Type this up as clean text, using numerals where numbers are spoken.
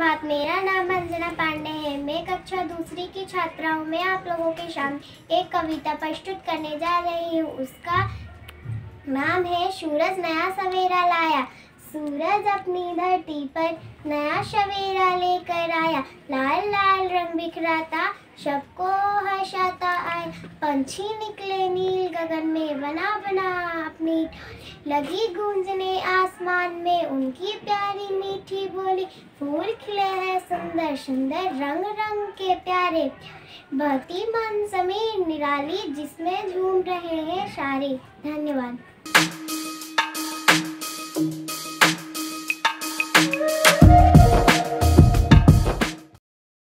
सुप्रभात। मेरा नाम अंजना पांडे है। मैं कक्षा दूसरी की छात्रा हूँ। मैं आप लोगों के सामने एक कविता प्रस्तुत करने जा रही हूँ। उसका नाम है सूरज नया सवेरा लाया। सूरज अपनी धरती पर नया सवेरा लेकर आया। लाल लाल रंग बिखराता सबको हर्षाता आया। पंछी निकले नील गगन में बना बना अपनी लगी गूंजने आसमान में उनकी प्यारी मीठी बोली। फूल खिले हैं सुंदर सुंदर रंग रंग के प्यारे। बहती मन समीर निराली जिसमें झूम रहे हैं सारे। धन्यवाद।